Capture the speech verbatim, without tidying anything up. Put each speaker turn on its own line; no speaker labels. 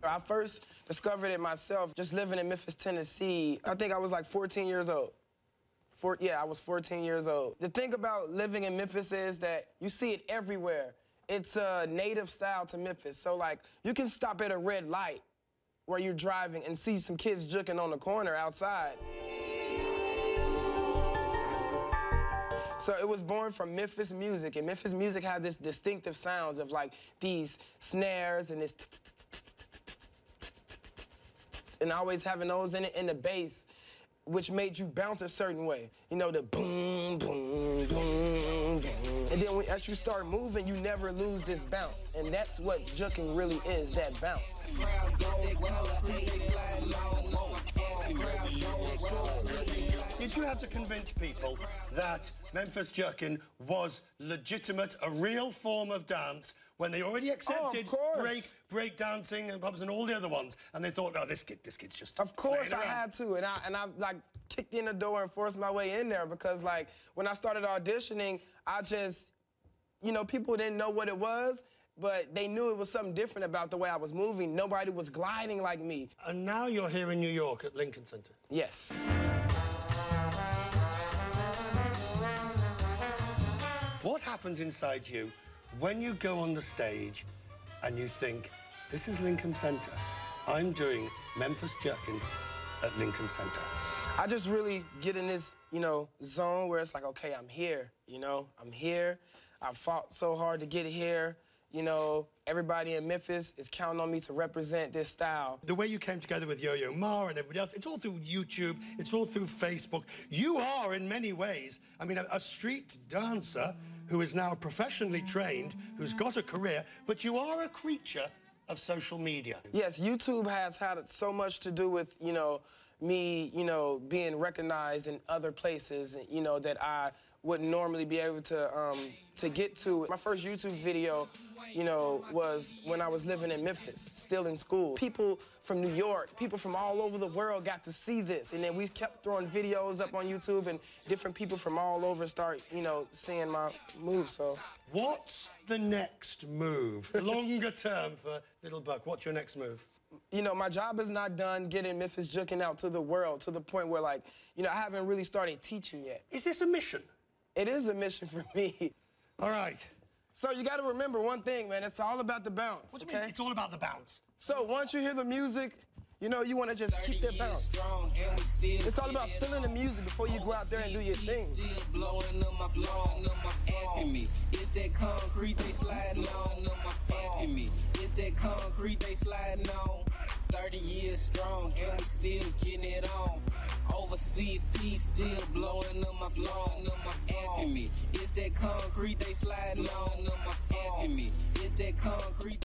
I first discovered it myself just living in Memphis, Tennessee. I think I was like fourteen years old. Four, yeah, I was fourteen years old. The thing about living in Memphis is that you see it everywhere. It's a native style to Memphis. So, like, you can stop at a red light where you're driving and see some kids juking on the corner outside. So it was born from Memphis music, and Memphis music had this distinctive sounds of, like, these snares and this and always having those in it in the bass, which made you bounce a certain way. You know, the boom, boom, boom, boom. And then when, as you start moving, you never lose this bounce. And that's what juking really is, that bounce.
Did you have to convince people that Memphis jerking was legitimate, a real form of dance, when they already accepted
oh,
break, break dancing and pubs and all the other ones, and they thought, no, this kid, this kid's just
Of course I had to, and I, and I, like, kicked in the door and forced my way in there because, like, when I started auditioning, I just, you know, people didn't know what it was, but they knew it was something different about the way I was moving. Nobody was gliding like me.
And now you're here in New York at Lincoln Center.
Yes.
What happens inside you when you go on the stage and you think, this is Lincoln Center, I'm doing Memphis jerking at Lincoln Center?
I just really get in this, you know, zone where it's like, okay, I'm here, you know, I'm here. I fought so hard to get here. You know, everybody in Memphis is counting on me to represent this style.
The way you came together with Yo-Yo Ma and everybody else, it's all through YouTube, it's all through Facebook. You are, in many ways, I mean, a, a street dancer who is now professionally trained, who's got a career, but you are a creature of social media.
Yes, YouTube has had so much to do with, you know, me, you know, being recognized in other places, you know, that I wouldn't normally be able to, um, to get to. My first YouTube video, you know, was when I was living in Memphis, still in school. People from New York, people from all over the world got to see this, and then we kept throwing videos up on YouTube, and different people from all over start, you know, seeing my moves, so.
What's the next move, longer term for Little Buck? What's your next move?
You know, my job is not done getting Memphis juking out to the world, to the point where, like, you know, I haven't really started teaching yet.
Is this a mission?
It is a mission for me.
All right.
So you got to remember one thing, man. It's all about the bounce,
What do
okay?
you mean it's all about the bounce?
So once you hear the music, you know, you want to just keep that bounce. It's all about feeling the music before you go out there and do your thing.
Asking me, is that concrete they sliding on? Asking me, is that concrete they sliding on? thirty years strong and we still getting it on. Overseas peace still blowing up my phone. Asking me, is that concrete they sliding on? Asking me, is that concrete